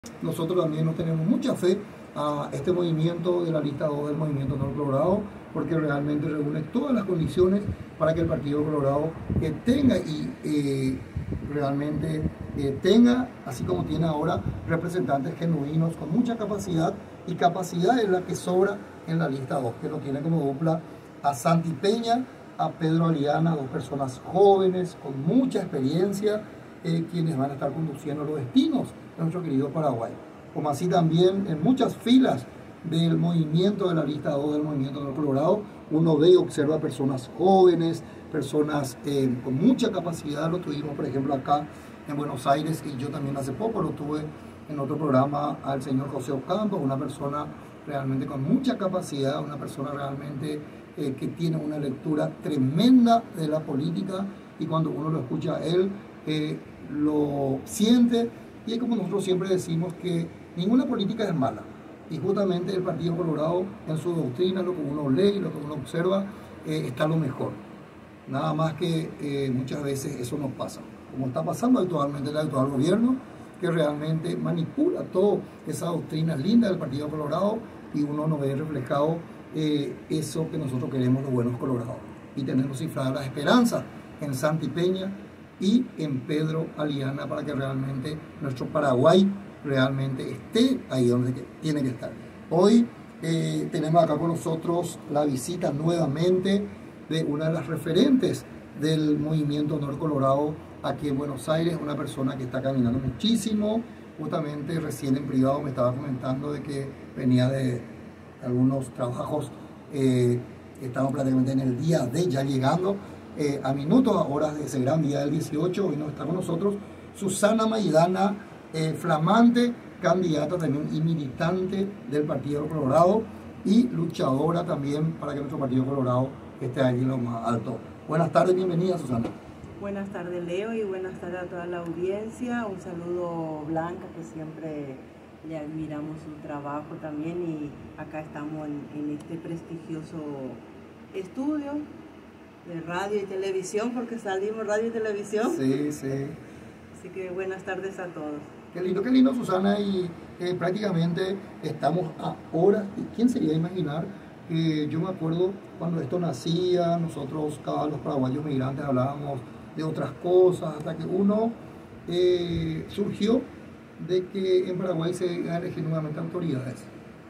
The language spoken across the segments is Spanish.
Nosotros también nos tenemos mucha fe a este movimiento de la lista 2 del Movimiento Nuevo Colorado, porque realmente reúne todas las condiciones para que el Partido Colorado tenga realmente tenga, así como tiene ahora, representantes genuinos con mucha capacidad, y capacidad es la que sobra en la lista 2, que lo tiene como dupla a Santi Peña, a Pedro Aliana, dos personas jóvenes con mucha experiencia, quienes van a estar conduciendo los destinos de nuestro querido Paraguay. Como así también en muchas filas del movimiento de la lista 2 del Movimiento Nuevo Colorado, uno ve y observa personas jóvenes, personas con mucha capacidad. Lo tuvimos, por ejemplo, acá en Buenos Aires, y yo también hace poco lo tuve en otro programa, al señor José Ocampo, una persona realmente con mucha capacidad, una persona realmente que tiene una lectura tremenda de la política, y cuando uno lo escucha a él, lo siente. Y es como nosotros siempre decimos, que ninguna política es mala, y justamente el Partido Colorado, en su doctrina, lo que uno lee, lo que uno observa, está lo mejor. Nada más que muchas veces eso nos pasa, como está pasando actualmente el actual gobierno, que realmente manipula toda esa doctrina linda del Partido Colorado, y uno no ve reflejado eso que nosotros queremos, los buenos colorados. Y tenemos cifradas las esperanzas en Santi Peña y en Pedro Aliana, para que realmente nuestro Paraguay realmente esté ahí donde tiene que estar. Hoy tenemos acá con nosotros la visita nuevamente de una de las referentes del Movimiento Honor Colorado aquí en Buenos Aires, una persona que está caminando muchísimo. Justamente recién en privado me estaba comentando de que venía de algunos trabajos, estamos prácticamente en el día de ya llegando a minutos, a horas de ese gran día del 18. Hoy nos está con nosotros Susana Maidana, flamante candidata también y militante del Partido Colorado, y luchadora también para que nuestro Partido Colorado esté allí en lo más alto. Buenas tardes, bienvenida, Susana. Buenas tardes, Leo, y buenas tardes a toda la audiencia. Un saludo, Blanca, que siempre le admiramos su trabajo también, y acá estamos en este prestigioso estudio de radio y televisión, porque salimos radio y televisión. Sí, sí. Así que buenas tardes a todos. Qué lindo, Susana, y prácticamente estamos a horas. ¿Quién se iba a imaginar? Yo me acuerdo cuando esto nacía, nosotros, cada los paraguayos migrantes, hablábamos de otras cosas, hasta que uno surgió de que en Paraguay se iban a elegir nuevamente autoridades,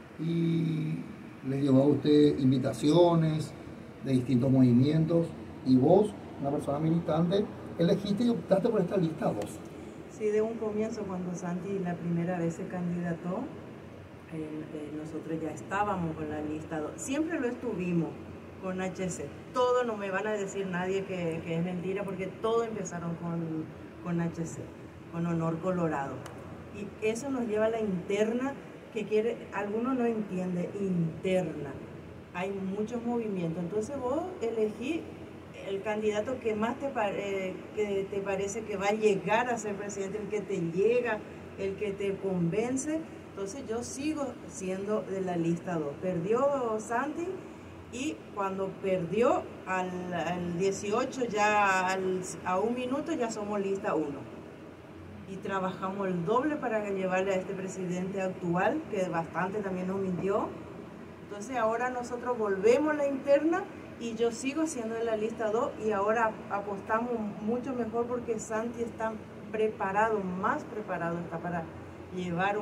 y les llevó a usted invitaciones de distintos movimientos, y vos, una persona militante, elegiste y optaste por esta lista 2. Sí, de un comienzo, cuando Santi la primera vez se candidató, nosotros ya estábamos con la lista 2. Siempre lo estuvimos con HC. Todo, no me van a decir nadie que es mentira, porque todo empezaron con HC, con Honor Colorado. Y eso nos lleva a la interna, que quiere, algunos no entiende, interna. Hay muchos movimientos. Entonces vos elegí el candidato que más que te parece que va a llegar a ser presidente, el que te llega, el que te convence. Entonces yo sigo siendo de la lista 2. Perdió Santi, y cuando perdió al 18, ya a un minuto, ya somos lista 1. Y trabajamos el doble para llevarle a este presidente actual, que bastante también nos mintió. Entonces ahora nosotros volvemos a la interna, y yo sigo siendo de la lista 2, y ahora apostamos mucho mejor, porque Santi está preparado, más preparado está para llevar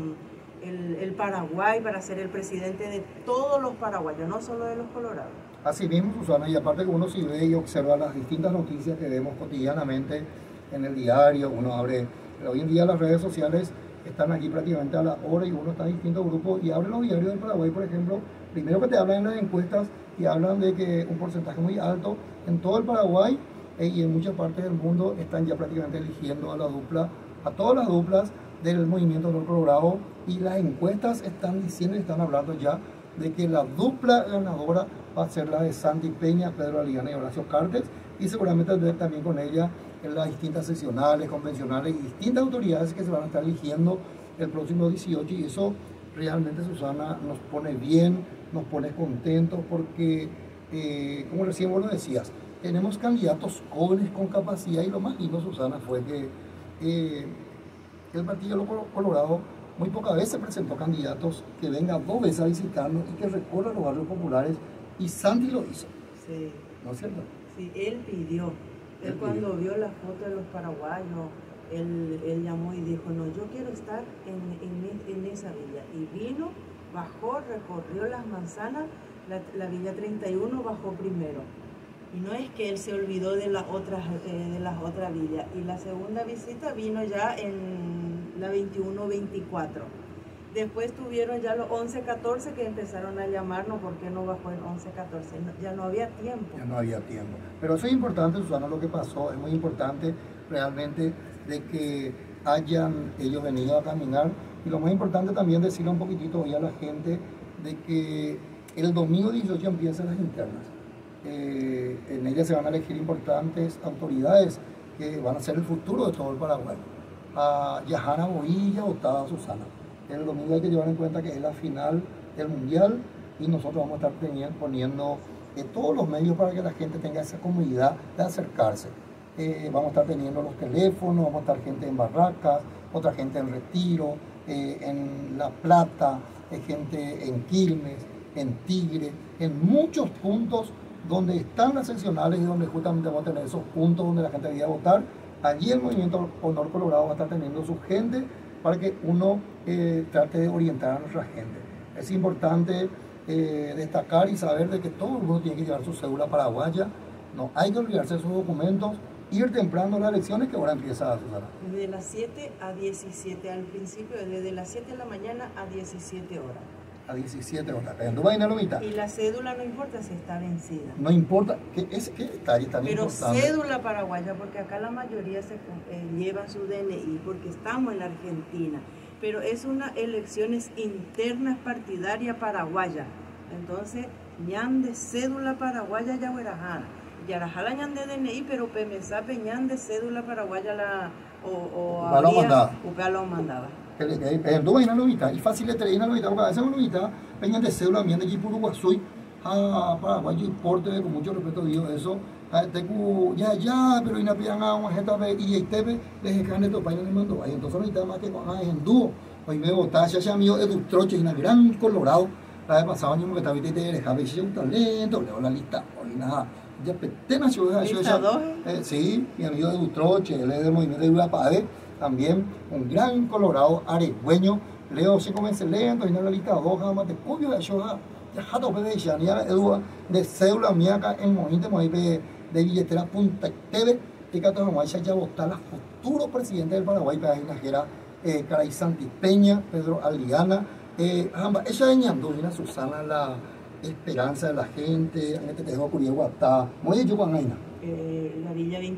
el Paraguay, para ser el presidente de todos los paraguayos, no solo de los colorados. Así mismo, Susana, y aparte que uno sí ve y observa las distintas noticias que vemos cotidianamente en el diario, uno abre, hoy en día las redes sociales están aquí prácticamente a la hora, y uno está en distintos grupos y abre los diarios del Paraguay, por ejemplo, primero que te hablan en las encuestas, y hablan de que un porcentaje muy alto en todo el Paraguay y en muchas partes del mundo están ya prácticamente eligiendo a la dupla, a todas las duplas del Movimiento Honor Colorado, y las encuestas están diciendo y están hablando ya de que la dupla ganadora va a ser la de Santi Peña, Pedro Aliana y Horacio Cartes, y seguramente también con ella en las distintas seccionales, convencionales y distintas autoridades que se van a estar eligiendo el próximo 18, y eso realmente, Susana, nos pone bien, nos pone contentos, porque como recién vos lo decías, tenemos candidatos jóvenes con capacidad, y lo más lindo, Susana, fue que el Partido Colorado muy pocas veces presentó candidatos que vengan 2 veces a visitarnos y que recorran los barrios populares, y Santi lo hizo. Sí. ¿No es cierto? Sí, él pidió. Él cuando vio la foto de los paraguayos, él llamó y dijo, no, yo quiero estar en esa villa. Y vino, bajó, recorrió las manzanas, la villa 31 bajó primero. Y no es que él se olvidó de las otras villas. Y la segunda visita vino ya en la 21-24. Después tuvieron ya los 11-14 que empezaron a llamarnos, ¿por qué no bajó en 11-14? Ya no había tiempo. Ya no había tiempo. Pero eso es importante, Susana, lo que pasó. Es muy importante realmente de que hayan ellos venido a caminar. Y lo más importante también decirle un poquitito hoy a la gente de que el domingo 18 empiezan las internas. En ellas se van a elegir importantes autoridades que van a ser el futuro de todo el Paraguay. A Yahana Boilla, Octava Susana. El domingo hay que llevar en cuenta que es la final del Mundial y nosotros vamos a estar poniendo todos los medios para que la gente tenga esa comodidad de acercarse. Vamos a estar teniendo los teléfonos, vamos a estar gente en Barracas, otra gente en Retiro, en La Plata, gente en Quilmes, en Tigre, en muchos puntos donde están las seccionales y donde justamente vamos a tener esos puntos donde la gente debería votar. Allí el Movimiento Honor Colorado va a estar teniendo su gente para que uno trate de orientar a nuestra gente. Es importante destacar y saber de que todo el mundo tiene que llevar su cédula paraguaya, no hay que olvidarse de sus documentos, ir temprano a las elecciones que ahora empieza, Susana. Desde las 7 a 17, al principio, desde las 7 de la mañana a 17 horas. A 17 horas. ¿En tu vaina lo mitad? Y la cédula no importa si está vencida. No importa, que está ahí también. Pero importante. Cédula paraguaya, porque acá la mayoría se lleva su DNI, porque estamos en la Argentina. Pero es una elecciones internas partidaria paraguaya. Entonces, ñan de cédula paraguaya yahuerajana. Yarajala ñan de DNI, pero PMSAP ñan de cédula paraguaya lo mandaba. En tu vaina lo mitad, y fácil de traer una lo mitad, porque a veces una mitad, peñan de cédula, bien de Chipuru, Guasuy, a Paraguay, importe, con mucho respeto digo eso, ya, pero hay una piana, una jeta, y este, les escanean estos países, les mando, entonces ahorita más que con en dúo, hoy me votaba, ya mío, Edu Troche, y una gran Colorado, la vez pasada, yo me estaba viendo, y dejaba, y un talento, leo la lista, hoy nada, ya petena, sí, mi amigo Edu Troche, él es del movimiento de Uruguay, también un gran Colorado aregüeño, leo se comienza lento, y no la lista 2, jamás te cubio de eso, ya jato de Shania, Edu, de cédula mía acá en Mojinte, de billetera Punta TV, y que todos ya votar la futuro presidente del Paraguay, para la Caray Santi Peña, Pedro Aliana, ella es Ñandolina Susana, la esperanza de la gente, en este tejo Curiaguatá, muy yo con Aina. La villa 21-24,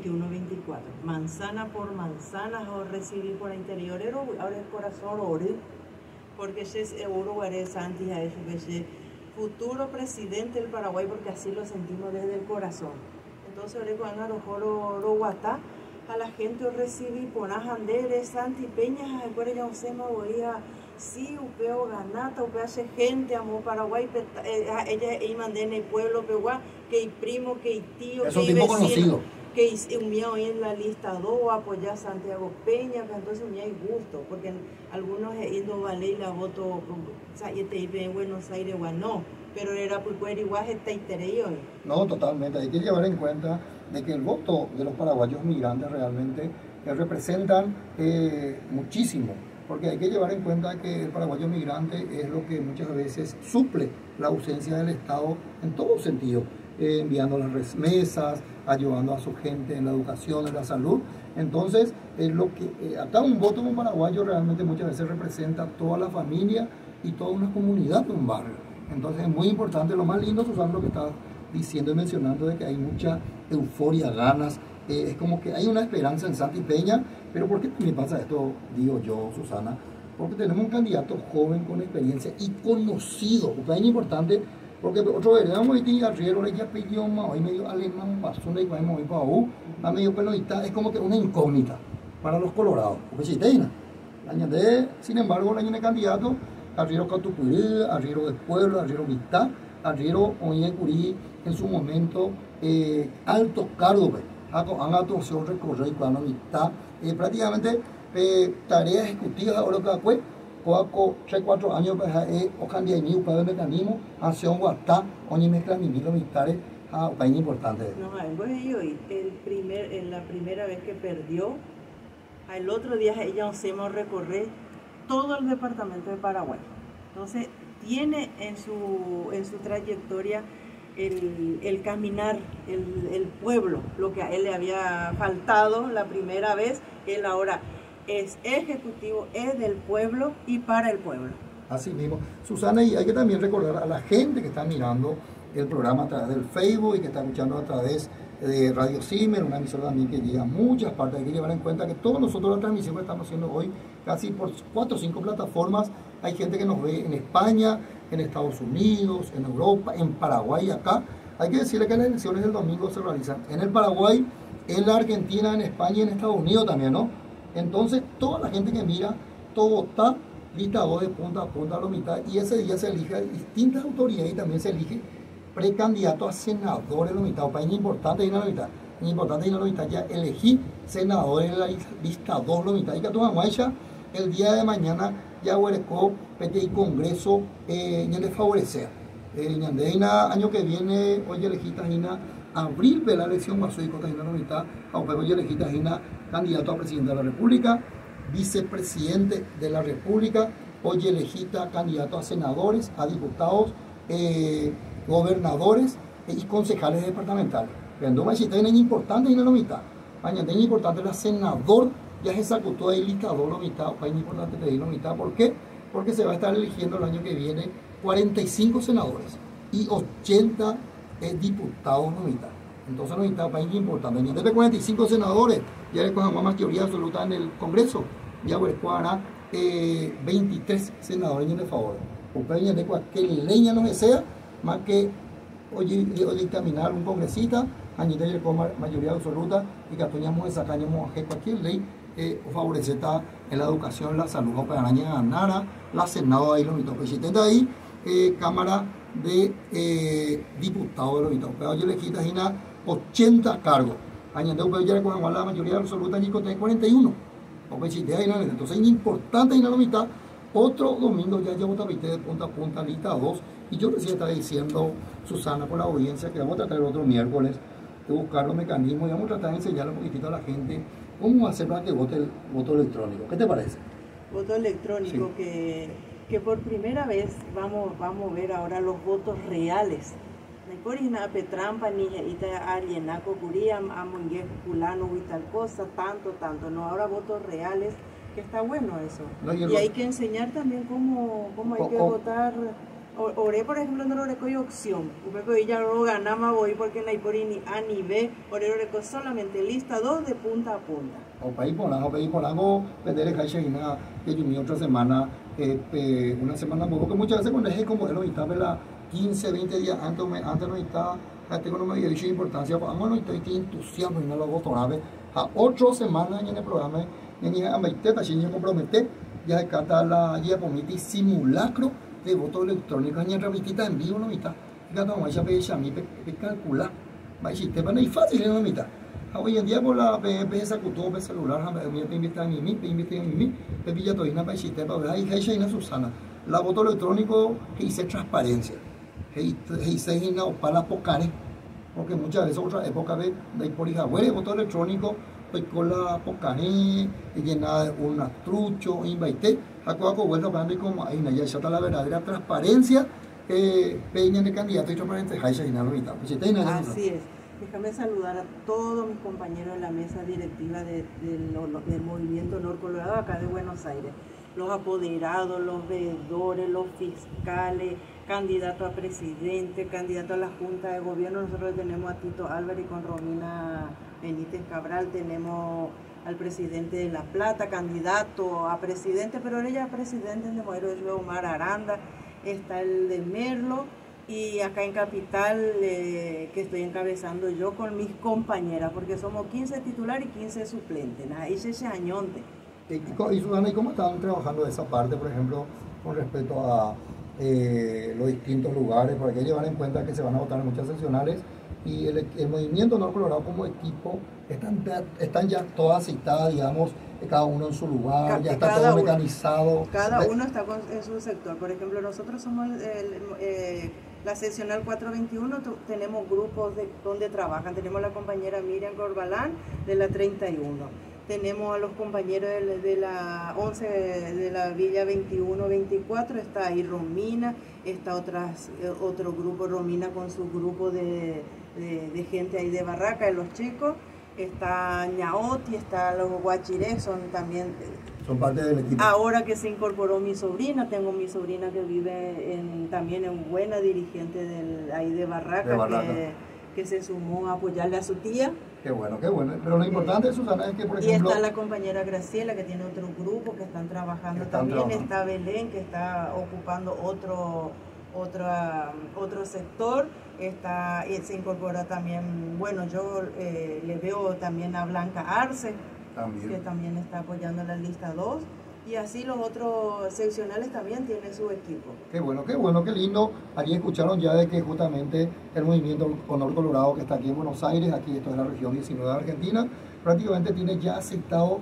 manzana por manzana, o recibir por el interior, ahora el corazón ore, porque es Uruguay Santi, a eso que es futuro presidente del Paraguay, porque así lo sentimos desde el corazón. Entonces, ahora cuando Oroguatá, a la gente recibir por Ajandere, Santi Peña, recuerda ya un sema, voy sí, upeo ganata, upeo hace gente, amor Paraguay, ella y mandé en el pueblo, peguá, que hay primo, que hay tío, que hay vecino, que hay un mío en la lista 2, apoyar a Santiago Peña, que entonces un hay gusto, porque algunos indo vale y la voto, o sea, y te iba en Buenos Aires, no, pero era por igual está interior. No, totalmente, hay que llevar en cuenta de que el voto de los paraguayos migrantes realmente representan muchísimo. Porque hay que llevar en cuenta que el paraguayo migrante es lo que muchas veces suple la ausencia del Estado en todo sentido, enviando las remesas, ayudando a su gente en la educación, en la salud. Entonces, es lo que acá un voto de un paraguayo realmente muchas veces representa toda la familia y toda una comunidad de un barrio. Entonces, es muy importante, lo más lindo, Susana, lo que estás diciendo y mencionando, de que hay mucha euforia, ganas. Es como que hay una esperanza en Santi Peña, pero ¿por qué me pasa esto? Digo yo, Susana, porque tenemos un candidato joven con experiencia y conocido, porque es importante, porque otro veredamos hoy arriero, ya pidió más, hoy medio alemán, basura y vamos para U, a medio pelotita, es como que una incógnita para los colorados, porque si te añade, sin embargo, el año de candidato, arriero Catucurí, arriero del pueblo, arriero Vitá, arriero Oñe Curí, en su momento, Alto Cárdoba. Han actuado recorrido y plano mitad prácticamente tarea ejecutiva ahora que fue Coaco 3-4 años o cambia mi para el mecanismo hacia un guatá o ni mezcla ni los militares a un país importante. No, en la primera vez que perdió, al otro día ella nos hemos recorrer todo el departamento de Paraguay. Entonces tiene en su trayectoria el caminar, el pueblo, lo que a él le había faltado la primera vez, él ahora es ejecutivo, es del pueblo y para el pueblo. Así mismo. Susana, y hay que también recordar a la gente que está mirando el programa a través del Facebook y que está escuchando a través de Radio Cimer, una emisora también que llega a muchas partes. Hay que llevar en cuenta que todos nosotros la transmisión que estamos haciendo hoy, casi por 4 o 5 plataformas, hay gente que nos ve en España, en Estados Unidos, en Europa, en Paraguay, acá. Hay que decirle que las elecciones del domingo se realizan en el Paraguay, en la Argentina, en España y en Estados Unidos también, ¿no? Entonces, toda la gente que mira, todo está lista 2 de punta a punta a la mitad, y ese día se elige distintas autoridades y también se elige precandidato a senadores en la mitad, o país importante en la mitad. Importante en la mitad, ya elegí senadores en la lista 2 la mitad. Y que toma muestra, el día de mañana ya huerecó PTI Congreso ya le favorecer. Año que viene, hoy elegí Tajina, abril de la elección, más hoy con Tajina la mitad, hoy elegí Tajina candidato a presidente de la República, vicepresidente de la República, hoy elegí candidato a senadores, a diputados, gobernadores y concejales departamentales. Cuando me dijiste es importante en la mitad, añade importante la senador, ya se ejecutó ahí listador la mitad, es importante pedir la mitad. ¿Por qué? Porque se va a estar eligiendo el año que viene 45 senadores y 80 diputados la mitad. Entonces la mitad es importante. En vez de 45 senadores, ya le cojan más mayoría absoluta en el Congreso, ya hará 23 senadores en el favor. Porque de cualquier leña no sea, más que hoy dictaminar un congresista, añadir con mayoría absoluta y que atoñamos esa caña cualquier ley favorece en la educación, la salud, para ganar la Senado ahí, los presidente ahí, Cámara de Diputados de los Estados. Pero yo elegí 80 cargos. Añadir ya con la mayoría absoluta y con 41. Entonces es importante en la mitad. Otro domingo ya llevo de punta a punta, lista 2. Y yo recién estaba diciendo, Susana, por la audiencia, que vamos a tratar el otro miércoles de buscar los mecanismos y vamos a tratar de enseñarle un poquitito a la gente cómo hacer para que vote el voto electrónico. ¿Qué te parece? Voto electrónico, sí. que por primera vez vamos a ver ahora los votos reales. No Petrampa ni alienaco curía, amongue culano y tal cosa, tanto, no, ahora votos reales, que está bueno eso. No, y hay que enseñar también cómo hay que votar. Oré, por ejemplo, no lo recoy opción. Porque ya lo ganamos hoy porque no hay por ni A ni B. Oré lo recoy solamente lista 2 de punta a punta. O país por algo, vender el caché y nada, que yo otra semana, una semana, porque muchas veces cuando es como él ahorita, 15, 20 días antes no está, tengo una mayor importancia, pues no estoy entusiasmo y no lo voto grave. A 8 semanas en el programa, en a Maiteta, si yo comprometé, ya descarta la guía por mi simulacro de voto electrónico, en remitita en vivo, no mitad. Fíjate, vamos a ver a mí, calcular, va a decir, te van a ir fácil en la mitad. Hoy en día por la esa cultura celular, me invitan a mí, me pilla todo una paisita, para ver, hay una Susana. La voto electrónico que hice transparencia, que hice para las pocares, porque muchas veces otra época de por hija, bueno, voto electrónico, pues con la pocares, llena de un trucho, invité, a cuaco vuelta para y como ahí ya está la verdadera transparencia, peña de candidato y transparente, Así es. Déjame saludar a todos mis compañeros de la mesa directiva del Movimiento Honor Colorado acá de Buenos Aires. Los apoderados, los veedores, los fiscales, candidatos a presidente, candidatos a la Junta de Gobierno. Nosotros tenemos a Tito Álvarez con Romina Benítez Cabral, tenemos al presidente de La Plata, candidato a presidente, pero ella es presidente de Modelo de Omar Aranda, está el de Merlo. Y acá en Capital, que estoy encabezando yo con mis compañeras, porque somos 15 titulares y 15 suplentes. Ahí ese añonte. Y Susana, ¿y cómo están trabajando esa parte, por ejemplo, con respecto a los distintos lugares? Porque hay que llevar en cuenta que se van a votar en muchas seccionales y el Movimiento Honor Colorado como equipo están ya todas citadas, digamos, cada uno en su lugar, ya está cada todo uno, mecanizado. cada uno está en su sector. Por ejemplo, nosotros somos la seccional 421, tenemos grupos donde trabajan. Tenemos la compañera Miriam Corbalán de la 31. Tenemos a los compañeros de la 11 de la Villa 21-24, está ahí Romina, está otro grupo, Romina con su grupo de gente ahí de Barraca, de los chicos, está Ñaoti, está los Guachiré, son parte del equipo. Ahora que se incorporó mi sobrina, tengo mi sobrina que vive también en buena dirigente ahí de Barraca. Que se sumó a apoyarle a su tía. Qué bueno, qué bueno. Pero lo importante, Susana, es que, por ejemplo... Y está la compañera Graciela, que tiene otro grupo que están trabajando también. Está Belén, que está ocupando otro sector. Se incorpora también, bueno, yo le veo también a Blanca Arce, que también está apoyando la lista 2. Y así los otros seccionales también tienen su equipo. Qué bueno, qué lindo. Allí escucharon ya de que justamente el movimiento Honor Colorado, que está aquí en Buenos Aires, aquí esto es la región 19 de Argentina, prácticamente tiene ya aceptado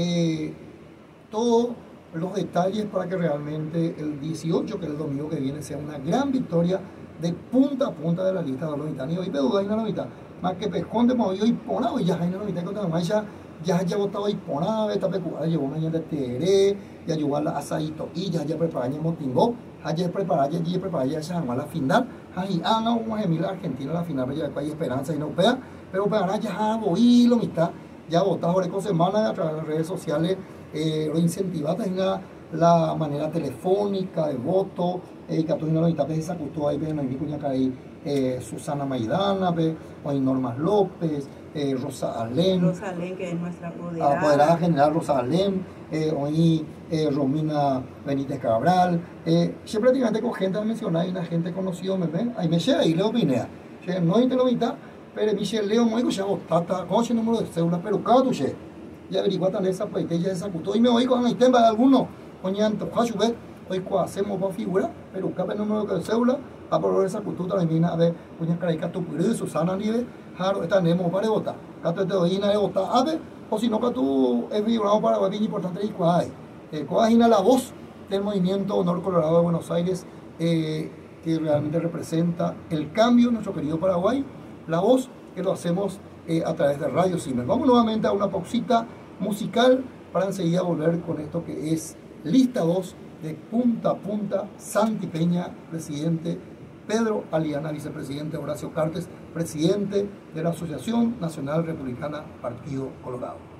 todos los detalles para que realmente el 18, que es el domingo que viene, sea una gran victoria de punta a punta de la lista de los mitad. Y hoy pedo hay una mitad. Más que pescón de movido y ponado, y ya hay una mitad que otra más ya haya votado y ponado, esta pecuada llevó una de teré, ya llevó a asadito y ya preparada en Motingó, ya preparada ya se a la final, ahí Ana una gemila Argentina la final, ya hay esperanza y no pega, pero para ya voy lo mitad, ya votado por semana a través de las redes sociales, lo incentivadas en la manera telefónica de voto, que tú no lo mitad esa cultura ahí, no hay cuña ahí. Susana Maidana, hoy Norma López, Rosa Alén, que es nuestra apoderada general Rosa Alén, hoy Romina Benítez Cabral, yo prácticamente con gente mencionada y una gente conocida, me ven, ahí me llega y Leo Pinea, no hay telomita, pero Michelle Leo, muy ya votata, con ese número de cédula, pero cada tu ya averigua tan esa pues ya esa cultura y me oigo en el tema de alguno, oñanto, ver hoy hacemos para figura, pero cada número de cédula a por esa cultura de mina a ver puñas caricas tu puro de Susana Nive jaro esta nemo para votar cato te doy de votar a ver o si no que tú es vibrado para bien importante y cuál coagina la voz del movimiento Honor Colorado de Buenos Aires que realmente representa el cambio en nuestro querido Paraguay, la voz que lo hacemos a través de Radio Cimer. Vamos nuevamente a una pausita musical para enseguida volver con esto que es lista 2 de punta a punta, Santi Peña, presidente, Pedro Aliana, vicepresidente, Horacio Cartes, presidente de la Asociación Nacional Republicana Partido Colorado.